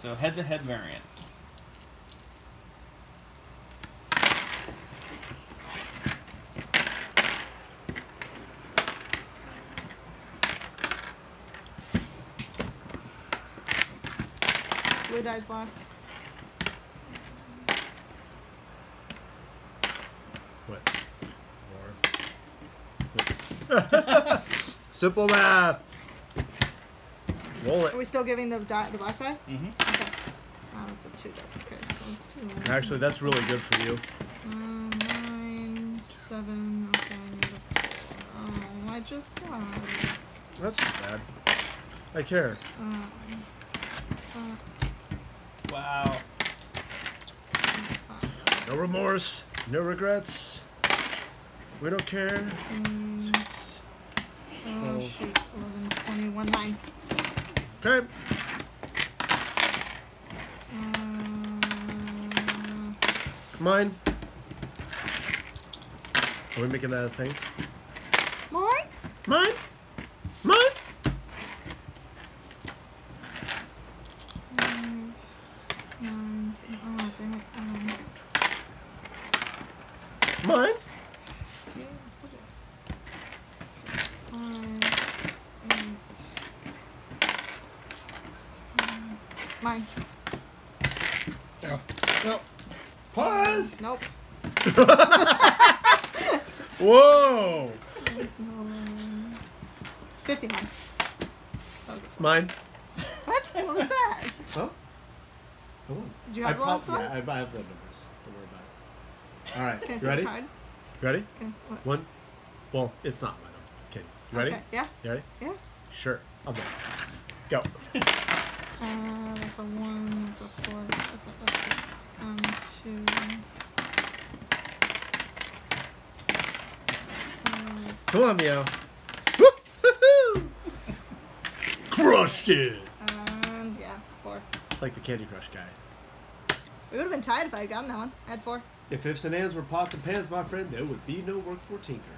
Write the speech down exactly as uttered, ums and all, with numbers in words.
So head-to-head variant. Blue dice locked. What? More. Simple math. Roll it. Are we still giving the die, the black die? Mm-hmm. Okay. Oh, that's a two. That's okay. So it's two. Actually, that's really good for you. Um, nine, seven. Okay, I need a four. Oh, I just got it. That's not bad. I care. Um, uh, Wow. five. No remorse. No regrets. We don't care. Mm, Six. oh, Oh. shoot. eleven, twenty-one, nine. Okay. Um, Mine. Are we making that a thing? more? Mine. Mine. Five, nine. Oh, dang it. Um, Mine. see? Five, eight. ten. Mine. No. No. Pause. Nope. Whoa. fifty mine. That was a four. Mine. What? What was that? Huh? Hold on. Did you have I the last pop- one? Yeah, I, I have the numbers. Don't worry about it. All right. Okay, You so ready? card. You ready? Okay, what? One. Well, it's not mine. Okay. You ready? Okay, yeah, You ready? yeah. Sure. I'll go. Go. Uh, that's a one, that's a four, that's a, that's a, um, two. Five, Come on, Meow. Woo-hoo-hoo! Crushed it. um, yeah, four. It's like the Candy Crush guy. We would have been tied if I had gotten that one. I had four. If ifs and ands were pots and pans, my friend, there would be no work for Tinker.